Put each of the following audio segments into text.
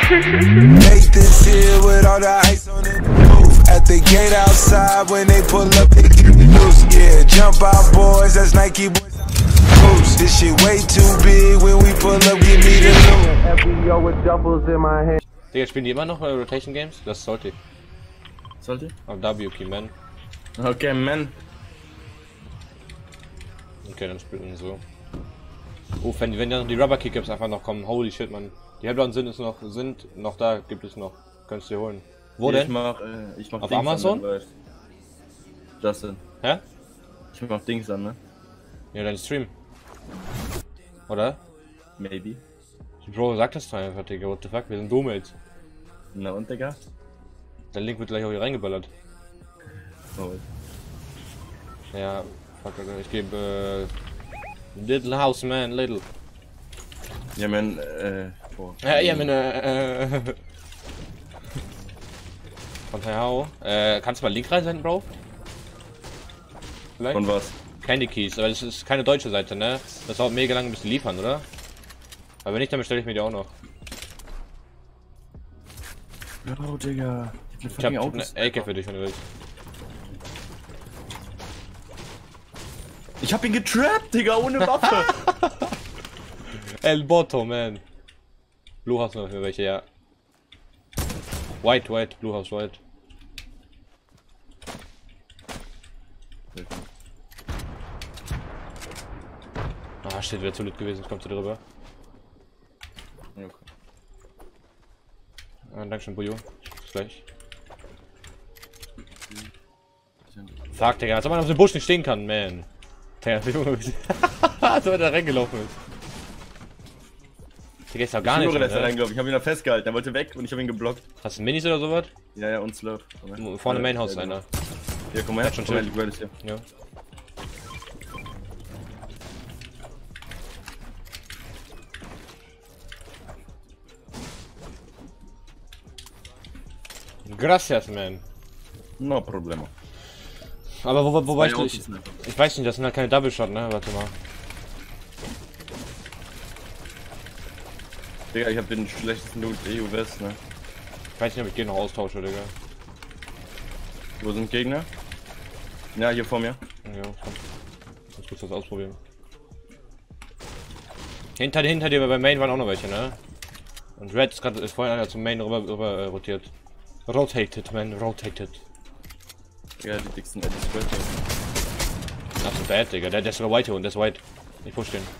Nathan's here with all the ice on the roof. At the gate outside, when they pull up, they get loose. Yeah, jump out, boys. That's Nike boys. This shit way too big. When we pull up, give me the loot. FBO with doubles in my hand. Digga, spielen die immer noch Rotation Games? Das sollte. Sollte? Auf WP, man. Okay, man. Okay, dann spielen wir so. Oh, wenn dann die Rubber Kickups einfach noch kommen, holy shit, man. Die Hellblauen sind noch da, gibt es noch. Könntest du dir holen. Wo denn? Ich mach auf Dings Amazon? An, Justin. Hä? Ich mach Dings an, ne? Ja, dein Stream. Oder? Maybe. Bro, sag das doch einfach, Digga, what the fuck, wir sind Domates. Na und, Digga? Dein Link wird gleich auch hier reingeballert. Oh. Ja, fuck, Alter, ich gebe Little House, man, little. Ja, man, Ja, man, Von Hau. Kannst du mal Link reinsenden, Bro? Vielleicht? Und was? Candy Keys, aber das ist keine deutsche Seite, ne? Das dauert mega lange, bis die liefern, oder? Aber wenn nicht, dann bestelle ich mir die auch noch. Oh, Digga. Ich hab eine AK für dich, wenn du willst. Ich hab ihn getrappt, Digga, ohne Waffe. El Botto, man. Blue House noch für welche, ja. White, Blue House, white. Ah, shit, wäre zu lit gewesen, kommt sie drüber. Okay. Dankeschön, Bujo. Bis gleich. Fuck, Digga, als ob man auf dem Busch nicht stehen kann, man. Digga, als ob er da reingelaufen ist. Digga, ist doch gar nicht. Ich hab ihn da festgehalten, er wollte weg und ich hab ihn geblockt. Hast du Minis oder sowas? Ja, und Slurp. Vorne Main House einer. Ja, komm mal her, schon komm her, die Grad ist hier. Ja. Gracias, man. No problemo. Aber wo war ich? Ich weiß nicht, das sind halt keine Double Shot, ne? Warte mal. Digga, ich hab den schlechtesten Loot EU West, ne? Ich weiß nicht, ob ich den noch austausche, Digga. Wo sind Gegner? Ja, hier vor mir. Ja, komm. Lass kurz das ausprobieren. Hinter dir bei Main waren auch noch welche, ne? Und Red ist vorhin einer zum Main rüber rotiert. Rotated, man, rotated. Ja, die dicksten Eddies Squad. Not so bad, Digga. Der ist sogar white und der ist white. Ich push den.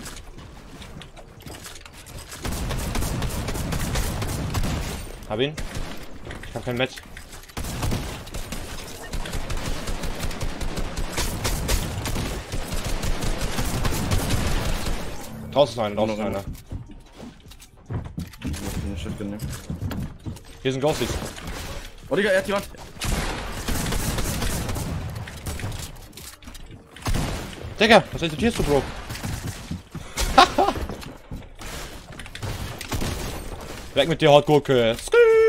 Hab ihn. Ich hab kein Match. Draußen ist einer. Hier sind Ghosties. Oh, Digga, er hat jemand. Digga, was interpretierst du, Bro? Weg mit dir, Hotgurke.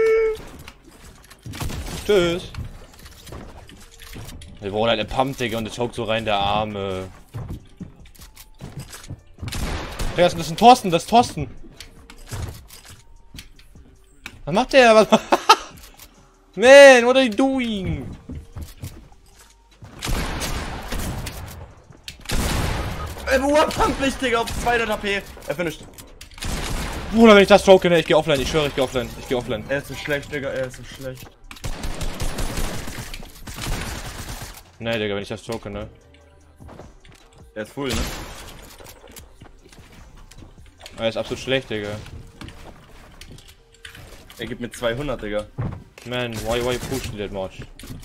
Tschüss. Wir wollen halt eine Pump, Digga, und der choked so rein, der Arme. Digga, das ist ein Thorsten, das ist Thorsten. Was macht der? Was? Man, what are you doing? Pump mich, Digga, auf 200 HP. Er finisht. Bruder, wenn ich das choke, ne, ich geh offline, ich schwöre, ich geh offline. Er ist so schlecht, Digga, er ist so schlecht. Ne, Digga, wenn ich das choke, ne. Er ist full, ne? Er ist absolut schlecht, Digga. Er gibt mir 200, Digga. Man, why push that much?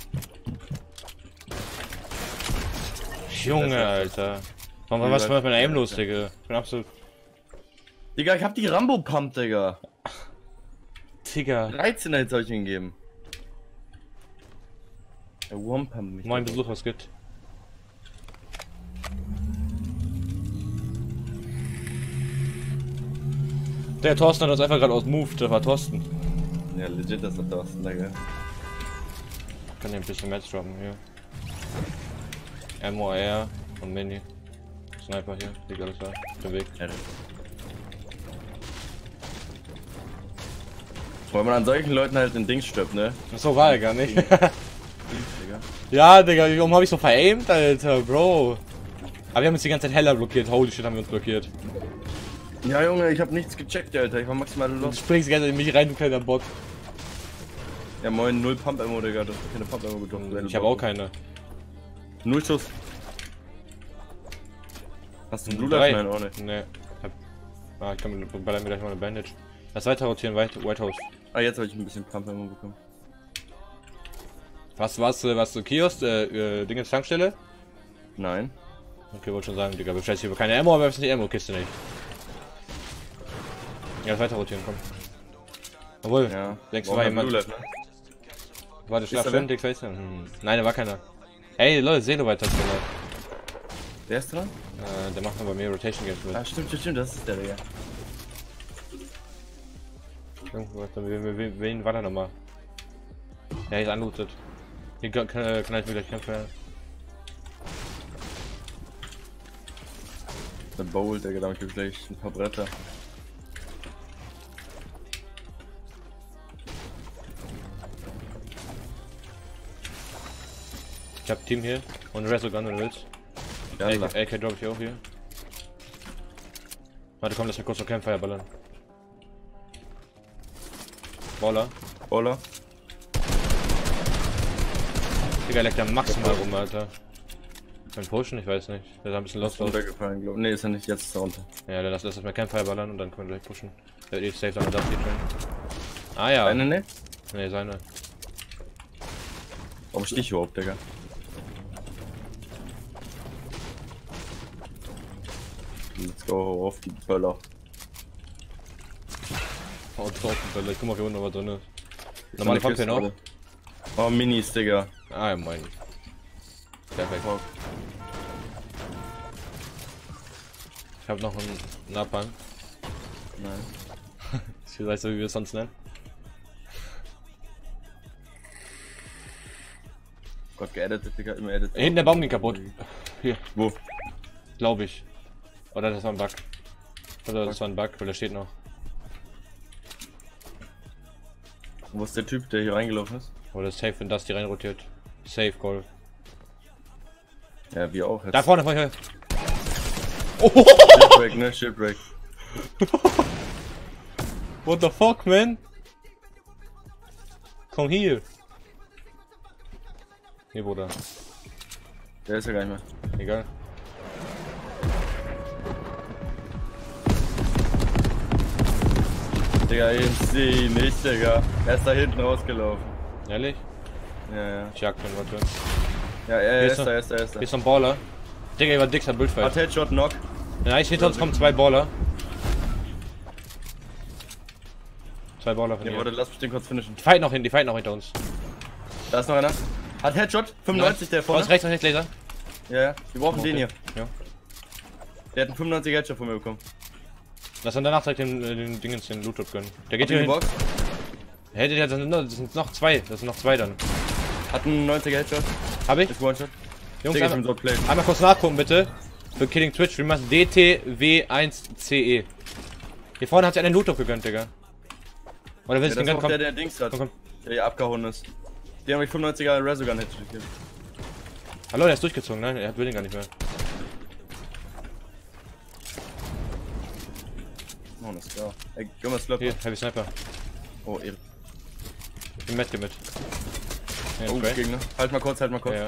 Junge, Alter. Was ist mit meiner Aim los, Digga? Ich bin absolut... Digga, ich hab die Rambo-Pump, Digga. Digga. 13 hätte ich ihm gegeben. Der One-Pump mich. Moin Besuch, was geht? Der Thorsten hat uns einfach gerade aus Move, das war Thorsten. Ja, legit ist das Thorsten, Digga. Kann hier ein bisschen Match droppen, hier. MOR und Mini. Sniper hier, liegt alles da, der Weg. Ja. Weil man an solchen Leuten halt den Dings stirbt, ne? So war er gar nicht. Digga. Ja, Digga, warum hab ich so veraimt, Alter, Bro? Aber wir haben uns die ganze Zeit heller blockiert. Holy shit, haben wir uns blockiert. Ja, Junge, ich hab nichts gecheckt, Alter. Ich war maximal Du los. springst die ganze Zeit in mich rein, du kleiner Bot. Ja, moin, 0 Pump-Ammo, Digga. Du hast keine Pump-Ammo getroffen. Ich habe auch keine. 0 Schuss. Hast du einen Blue Drei. Life? Nein, auch nicht. Nee. Ich kann mir gleich mal eine Bandage. Das weiter rotieren, White House. Ah, jetzt habe ich ein bisschen Pump-Ammo bekommen. Was du Kiosk, Dingens Tankstelle? Nein. Okay, wollte schon sagen, Digga, wir stellen hier keine Ammo, aber wir haben die Ammo-Kiste nicht. Ja, das weiter rotieren, komm. Obwohl, Ja. denkst du, Brauchen war wir jemand. Blue Life, ne? Warte, schlaf Ist er schön, da? Dick Face. Nein, da war keiner. Ey, Leute, Selo weiter. Wer ist dran? Der macht noch bei mir Rotation Games mit. Ah, stimmt, das ist der, Digga. Wen war da nochmal? Ja, hier ist anlootet. Hier kann ich mir gleich kämpfen. Der Bowl, Digga, damit gibt es gleich ein paar Bretter. Ich hab Team hier und Resogun, wenn du willst. Ja, AK drop ich auch hier. Warte, komm, lass mir kurz noch Campfire ballern. Baller. Baller. Digga, leckt ja maximal rum, Alter. Kann pushen? Ich weiß nicht. Der sah ein bisschen lost aus. Runtergefallen, glaube ich. Ne, ist er nicht, jetzt ist er runter. Ja, dann lass mal Campfire ballern und dann können wir gleich pushen. Der wird eh safe an der Dach train. Ah ja. Eine, ne? Ne, seine. Warum stich ich überhaupt, Digga? Let's go auf die Böller. Oh, drauf, ich guck mal, hier unten noch was drin ist. Normale Pumpkin auch? Oh, Minis, Digga. Ah, ja, mein. Perfekt. Oh. Ich hab noch einen Abhang. Nein. Ich weiß nicht, wie wir es sonst nennen. Gott, geeditet, Digga, immer editet. Hinten der Baum ging kaputt. Hier, Wo? glaube ich. Oder das war ein Bug. Oder das war ein Bug, weil der steht noch. Wo ist der Typ, der hier reingelaufen ist? Oder safe, wenn das die rein rotiert. Safe Goal. Ja, wir auch jetzt. Da vorne, vorne. Shipbreak, ne? Shipbreak. What the fuck, man? Komm hier. Hier, Bruder. Der ist ja gar nicht mehr. Egal. Digga, ich seh ihn nicht, Digga. Er ist da hinten rausgelaufen. Ehrlich? Ja, ja. Ich jag den, warte. Ja, er ist da, er ist da. Hier ist so ein Baller. Digga, über Dixer Bildfight. Hat Headshot, Knock. Ja, hinter uns kommen zwei Baller. Zwei Baller von Ja, hier. warte, lass mich den kurz finishen. Die fighten noch hinter uns. Da ist noch einer. Hat Headshot, 95, der vorne. Aus rechts, Laser. Ja, ja. Wir brauchen Okay. den hier. Ja. Der hat einen 95 Headshot von mir bekommen. Lass dann danach direkt den Dingens den Loot gönnen. Der geht Hat hier in die hin. Box. Hey, das sind noch zwei. Das sind noch zwei dann. Hat einen 90er Headshot. Hab ich? Ist One-Shot. Jungs, Digga, ich bin einmal, so play. einmal kurz nachgucken bitte. Für Killing Twitch, wir machen DTW1CE. Hier vorne hat sich einen Loot gegönnt, Digga. Oder willst Ja, du den das ist auch gönnen? der Dings hat. Komm. Der hier abgehauen ist. Den habe ich 95er Resogun Headshot gegeben. Hallo, der ist durchgezogen, nein, er will den gar nicht mehr. Oh, das ist klar. Ey, geh mal Slurp. Hier, Heavy Sniper. Oh, Ehre. Ich bin mit. Ja, Oh, Spray. Gegner. Halt mal kurz. Ja.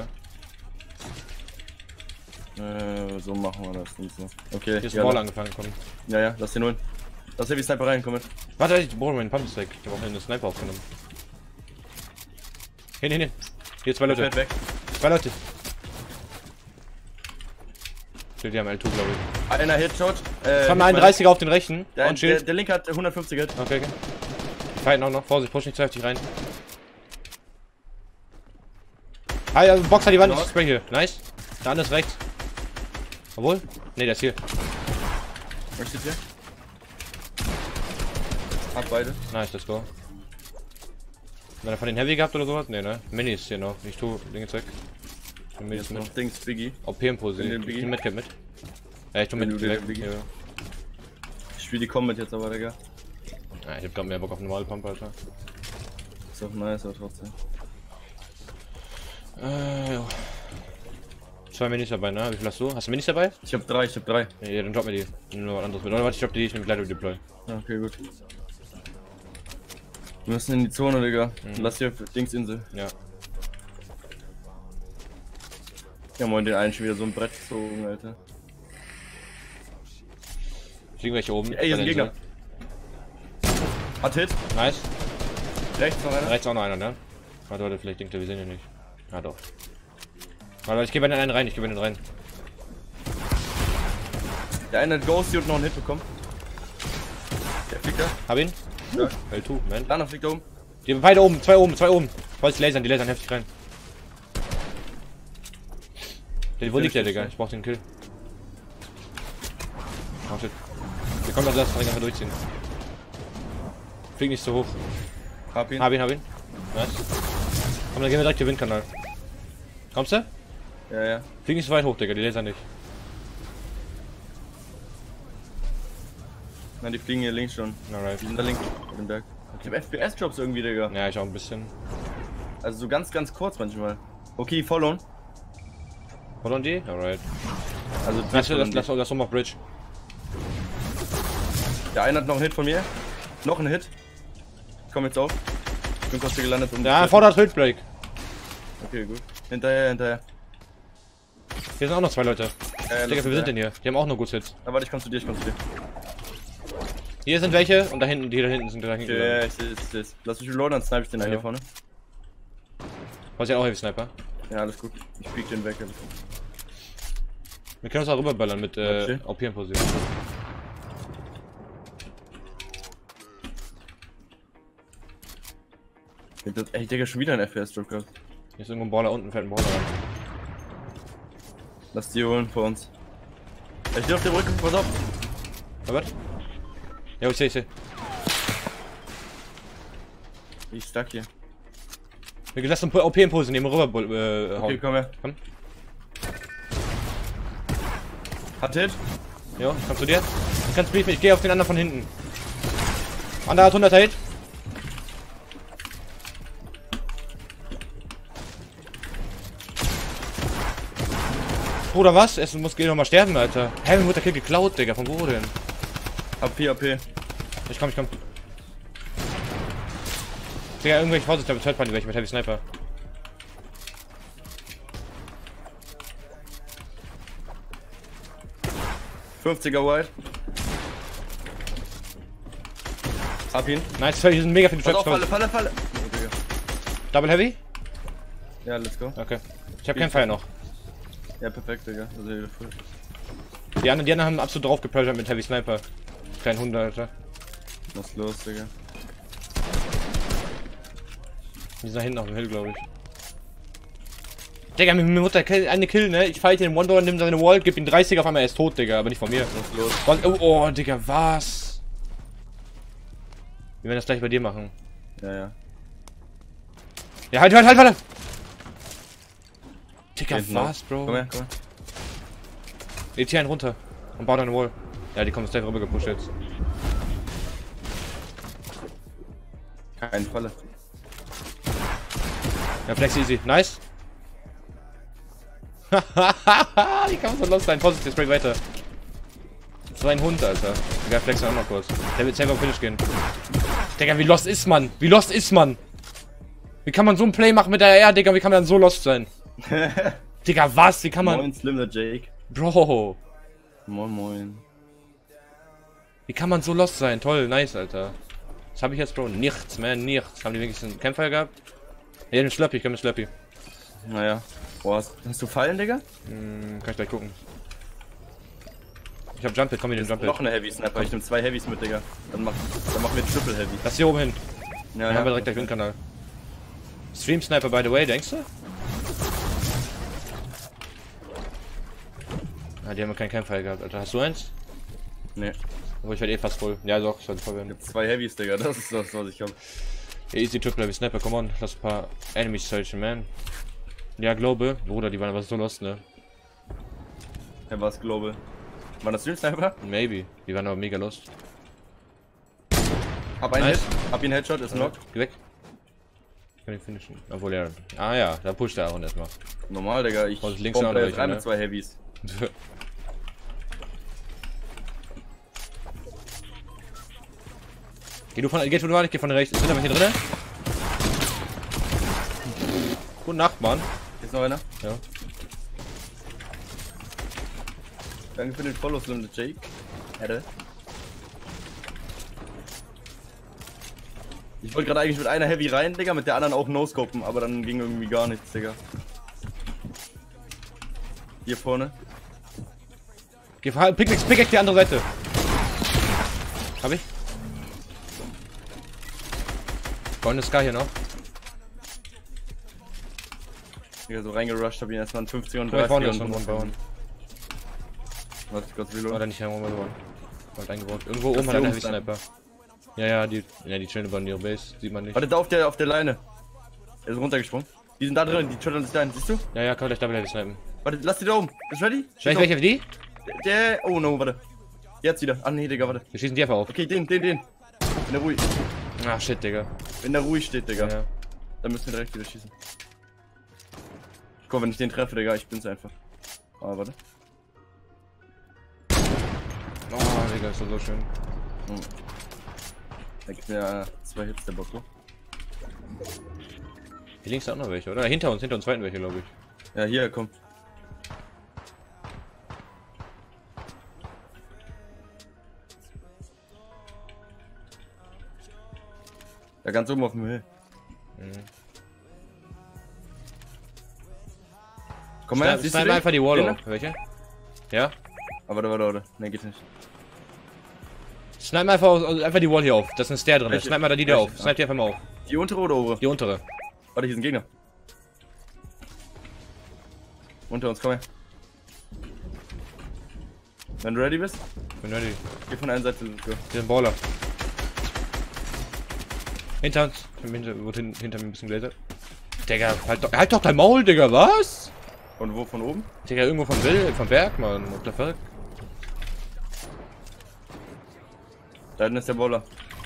So machen wir das nicht so. Okay, Hier ist ja, ein Ball angefangen, komm. ja, lass den holen. Lass Heavy Sniper rein, komm mit. Warte, ich brauche meinen Pumpstack. Ich habe auch einen Sniper aufgenommen. Hin. Hier zwei Leute. Fährt weg. Zwei Leute. Die haben L2, glaube ich. Einer Headshot. Ich habe einen 31er auf den rechten. Der, Und Schild. der linke hat 150 Hit. Okay. Die fighten auch noch. Vorsicht, push nicht zu heftig rein. Hi, also Box hat die Wand. Ich spray hier. Nice. Der andere ist rechts. Obwohl? Ne, der ist hier. Möchtet ihr? Hab beide. Nice, let's go. Wenn er von den Heavy gehabt oder sowas? Ne, ne? Mini ist hier noch. Ich tu Ding jetzt weg. Mini ist Noch mit. Dings, Biggie. OP im Pose. Wenn den Ich Biggie- nehm Medcap mit. Ja, ich tu Wenn mit. du den Weg. Biggie- Ja. Ich spiel die Combat jetzt aber, Digga. Ja, ich hab grad mehr Bock auf normale Pump, Alter. Ist auch nice, aber trotzdem. Ja. 2 Minis dabei, ne? Wie viel hast du? Hast du Minis dabei? Ich hab 3. Ja, dann drop mir die. Nimm noch was anderes mit. Oder warte, ich drop die, ich nehme gleich Deploy. Ja, okay, gut. Wir müssen in die Zone, Digga. Lass hier Dingsinsel. Ja. Ja, moin, den einen schon wieder so ein Brett gezogen, Alter. Fliegen welche oben. Ey, hier ist ein Gegner. Hat Hit. Nice. Rechts noch einer. Rechts auch noch einer, ne? Warte, vielleicht denkt er, wir sehen ihn nicht. Ja, doch. Warte, ich geh bei den einen rein, Der eine hat Ghosty und noch einen Hit bekommen. Der fliegt da. Hab ihn? Ja. L2, man. Der andere fliegt da oben. Die haben beide oben, zwei oben. Wollt's lasern, die lasern heftig rein. Wo liegt der, Digga? Ich brauch den Kill. Oh shit. Wir kommen das lassen, einfach durchziehen. Flieg nicht so hoch. Hab ihn. Hab ihn. Nice. Komm, dann gehen wir direkt den Windkanal. Kommst du? Ja. Flieg nicht so weit hoch, Digga, die lasern nicht. Nein, die fliegen hier links schon. Alright. Die sind da links auf dem Berg. Ich hab FPS-Drops irgendwie, Digga. Ja, ich auch ein bisschen. Also so ganz kurz manchmal. Okay, followen. Hold on die? Alright. Also Lass um auf Bridge. der eine hat noch einen Hit von mir. Noch einen Hit. Ich komm jetzt auf. Ich bin kurz hier gelandet. Ja, fordert Hildbreak. Okay, gut. Hinterher. Hier sind auch noch 2 Leute. wir Digga, wir sind denn hier? Die haben auch nur Good Hits. Na, warte, ich komm zu dir. Hier sind welche und da hinten, die da hinten sind da hinten. Okay, ja, ich seh's. Lass mich reloaden, dann snipe ich den einen hier vorne. Was ja auch Heavy Sniper. Ja, alles gut. Ich piek den weg. Wir können uns auch rüberballern mit Okay. OP in Position. Ey, Digga, schon wieder ein FPS-Drop gehabt. Hier ist irgendwo ein Baller unten, fällt ein Baller rein. Lass die holen vor uns. Ich stehe auf dem Rücken, pass auf. Was? Ja, ich seh. Ich stuck hier. Wir lassen OP in Position, nehmen rüber Okay, hauen. komm her. Komm. Hat Hit. Jo, kommst du dir? Du kannst briefen, ich gehe auf den anderen von hinten. Anderer hat 100 Hit. Bruder, was? Es muss noch mal sterben, Alter. Hä, mir wurde der Kill geklaut, Digga. Von wo denn? AP. Ich komm. Digga, irgendwelche Vorsicht, mit Third Party, welche mit Heavy Sniper. $50er White. Hab ihn. Nice, hier sind mega viele Pass Traps. auf, Falle. Oh, Digga. Double Heavy? Ja, let's go. Okay. Ich hab keinen Fire noch. Ja, perfekt, Digga. Also hier voll. Die anderen haben absolut drauf gepressert mit Heavy Sniper. Kleinen Hund, Alter. Was ist los, Digga? Die sind da hinten auf dem Hill, glaube ich. Digga, mir Mutter eine Kill, ne? Ich fight den One-Door, nimm seine Wall, gib ihn 30 auf einmal, er ist tot, Digga, aber nicht von mir. Was ist los? Oh, Digga, was? Wir werden das gleich bei dir machen. Ja. Ja, halt! Digga, Hinten was, noch. Bro? Komm her. Jetzt hier einen runter und bau deine Wall. Ja, die kommen safe rüber gepusht jetzt. Keine Falle. Ja, Flex easy. Nice. Wie kann man so los sein? Vorsicht, spray weiter. So ein Hund, Alter. Digga, Flex auch noch kurz. Der wird safe auf Finish gehen. Digga, wie lost ist man? Wie kann man so ein Play machen mit der AR, Digga? Wie kann man dann so lost sein? Digga, was? Wie kann man... Moin, Slim, der Jake. Bro. Moin. Wie kann man so lost sein? Toll, nice, Alter. Was habe ich jetzt, Bro? Nichts, man, nichts. Haben die wenigstens einen Campfire gehabt? Ja, den Schlappy, ich kann mit Schlappy. Naja. Boah, hast du Fallen, Digga? Kann ich gleich gucken. Ich hab Jump-Hit, komm in den Jump-Hit. Noch eine Heavy Sniper. Ich nehme 2 Heavys mit, Digga. Dann machen wir Triple Heavy. Lass hier oben hin. Ja, Dann haben wir direkt gleich Windkanal. Stream Sniper, by the way, denkst du? Ah, die haben keinen Campfire gehabt, Alter. Hast du eins? Nee. Aber ich werde eh fast voll. Ja, doch, ich sollte voll werden. Ich hab 2 Heavys, Digga. Das ist das, was ich hab. Ja, easy Triple Heavy Sniper, come on. Lass ein paar Enemies searchen, man. Ja, glaube. Bruder, die waren aber so lost, ne? Ja, was Global? War das Stream Sniper? Maybe. Die waren aber mega lost. Hab einen Nice. Hit. Hab ihn Headshot, ist knock. Geh weg. Kann ich finishen. Obwohl er. Ah ja, da pusht er auch erstmal. Normal, Digga. Ich Aus links bomb noch da welche, jetzt rein ne? mit 2 Heavies. Geh du von rechts, geh von rechts. Ist da welche drin? Gute Nacht, Mann. Ist noch einer? Ja. Danke für den Follow, Slim Jake. Hätte. Ich wollte gerade eigentlich mit einer Heavy rein, Digga, mit der anderen auch No-Scopen, aber dann ging irgendwie gar nichts, Digga. Hier vorne. Geh pick die andere Seite. Hab ich? Golden Sky hier noch. Digga, so reingerusht, hab ihn erstmal in 50 und Guck mal, 30 vorne und ist noch ein Bauern. Warte, Gott will. War da nicht irgendwo gewonnen. Hat eingebaut. Irgendwo oben hat er einen Heavy Sniper. Ja, die chillen über ihre Base. Sieht man nicht. Warte, da auf der Leine. Er ist runtergesprungen. Die sind da drin, die Chottern ist da, siehst du? Ja, kann gleich Double Heavy snipen. Warte, lass die da oben. Ist ready? Welche die? Der, oh no, warte. Jetzt wieder. Ah nee, Digga, warte. Wir schießen die einfach auf. Okay, den. Wenn der ruhig. Ah, shit, Digga. Wenn der ruhig steht, Digga. Ja. Dann müssen wir direkt wieder schießen. Komm, wenn ich den treffe, Digga, ich bin's einfach. Ah, warte. Oh, Digga, ist doch so schön. Da gibt mir 2 Hits, der Bock. Hier links auch noch welche, oder? Hinter uns zweiten welche, glaube ich. Ja, hier, komm. Da ganz oben auf dem Hill. Komm mal, siehst du Snipe den? einfach die Wall Den auf. Welche? Ja? Ah, warte. Ne, geht nicht. Snipe einfach die Wall hier auf. Das ist ein Stair drin. Welche? Snipe mal da die da auf. Welche? Snipe die einfach mal auf. Die untere oder obere? Die untere. Warte, hier ist ein Gegner. Unter uns, komm her. Wenn du ready bist, Bin ready. geh von einer Seite. Go. Hier ist ein Baller. Hinter uns. Wurde hinter mir ein bisschen Laser. Digga, halt doch dein Maul, Digga, was? Und wo, von oben? Digga, irgendwo vom Berg, Mann. What the fuck? Da hinten ist der Bowler.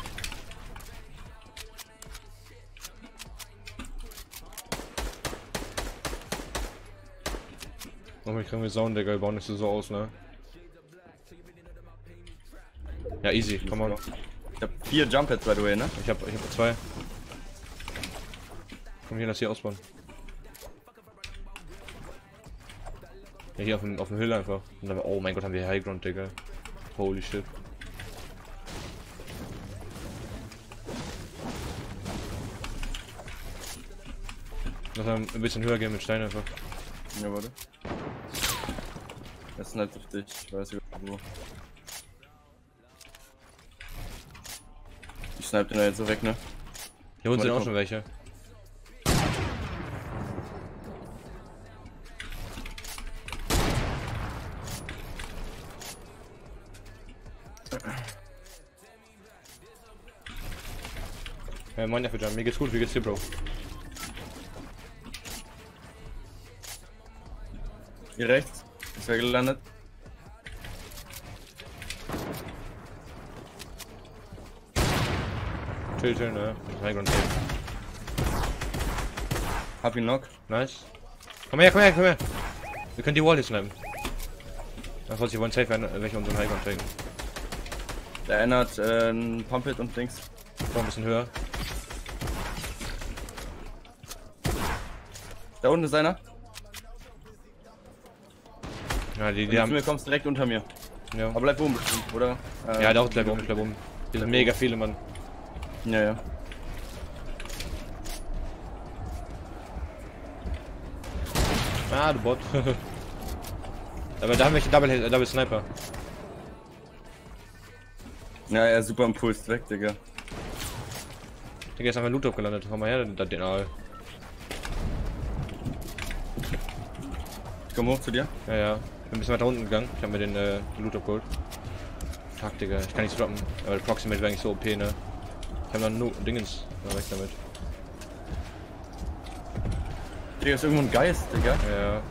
Oh, ich kann mir sauen, Digga, wir bauen nicht so aus, ne? Ja, easy, komm on. Ich hab 4 Jump Pads, by the way, ne? Ich hab 2. Komm hier, lass hier ausbauen. Ja, hier auf dem Hill einfach. Und dann, oh mein Gott, haben wir High Ground, Digga. Holy shit. Lass mal ein bisschen höher gehen mit Stein einfach. Ja, warte. Das sniped auf dich, ich weiß nicht wo. Ich snipe den da jetzt so weg, ne? Hier unten sind auch Warte, schon welche. Ja, moin, dafür, John. Mir geht's gut, wie geht's dir, Bro? Hier rechts, ist er gelandet. Chill, ne? High Ground safe. Hab ihn knock. Nice. Komm her. Wir können die Wall hier snipen. Ach, sie wollen safe welche unseren High Ground taken. Der eine hat einen Pump Hit und links. Komm ein bisschen höher. Da unten ist einer. Ja, die Wenn du zu haben. mir kommst, direkt unter mir. Ja, Aber bleib oben bestimmt, oder? ja doch, bleib oben. Hier sind mega viele, Mann. Ja. Ah, du Bot. Aber da haben wir Double Sniper. Ja, er ist super Impuls, weg, Digga. Digga, ist einfach ein Loot gelandet. Komm mal her, den Aal. Ich komm hoch zu dir. Ja. Ich bin ein bisschen weiter unten gegangen. Ich habe mir den Loot geholt. Fuck, Digga, ich kann nichts droppen. Aber der Proximate wäre eigentlich so OP, ne? Ich habe noch nur Dingens. Na, weg damit. Digga, ist irgendwo ein Geist, Digga. Ja.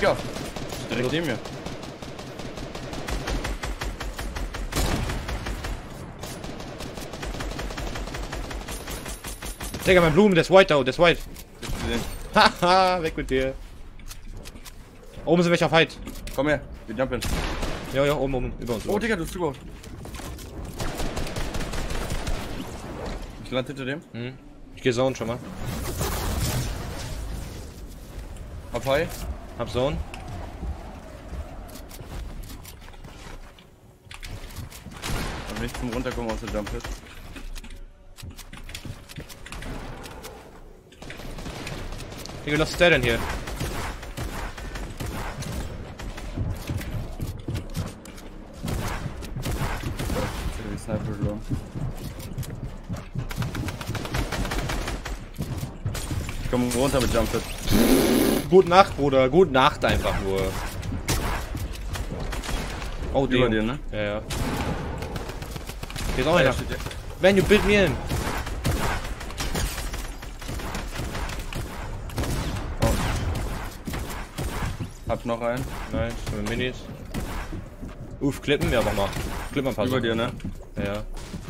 Digga. Direkt neben mir. Digga, mein Blumen, der ist white da, der ist white. Ich hab gesehen. Haha, weg mit dir. Oben sind welche auf Height. Komm her, wir jumpen. Ja, ja, oben, über uns. Oh, Digga, du bist drüber. Ich lande hinter dem. Hm. Ich geh Zone schon mal. Hab High. Hab Zone. Hab nicht zum Runterkommen aus der Jump Pit. Digga, was ist der denn hier? Sniper Low. Ich komm runter mit Jump Pit. Gute Nacht, Bruder. Gute Nacht einfach nur. Oh, Über Ding. dir, ne? Ja, ja. Hier ist auch Ja, einer. steht hier. Wenn you build me in. Hab noch einen. Nice, mit Minis. Uff, klippen wir aber mal. Klippen ein paar Über Sachen. dir, ne? Ja, ja.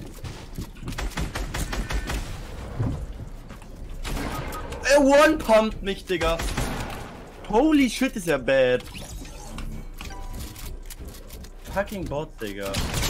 Er one-pumpt mich, Digga. Holy shit, ist ja bad. Fucking Bot, Digga.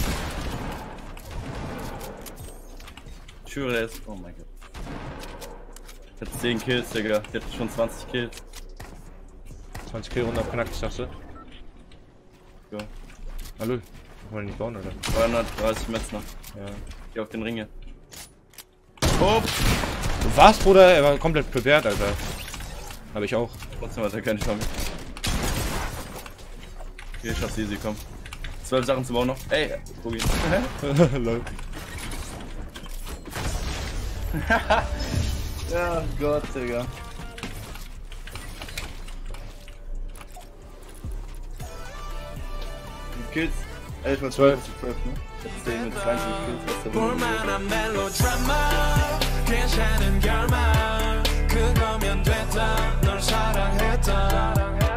Schwöre es. Oh mein Gott. Ich hab 10 Kills, Digga. Ich hab schon 20 Kills. 20 Kill runter abknackt, ich dachte. Ja. Hallo. Wollen nicht bauen, oder? 330 Metzner. Ja. Geh auf den Ring hier. Hopp! Was, Bruder? Er war komplett prepared, Alter. Hab ich auch. Trotzdem hat er keine Chance. Hier, ich schaff's easy, komm. 12 Sachen zu bauen noch. Ey, Boogie. Lol. Ja, Gott, Digga. Kills? 11 mal 12, 12, ne? 10 mit 20 Kills, was der 볼만한 멜로드라마 괜찮은 결말 그거면 됐다 널 사랑했다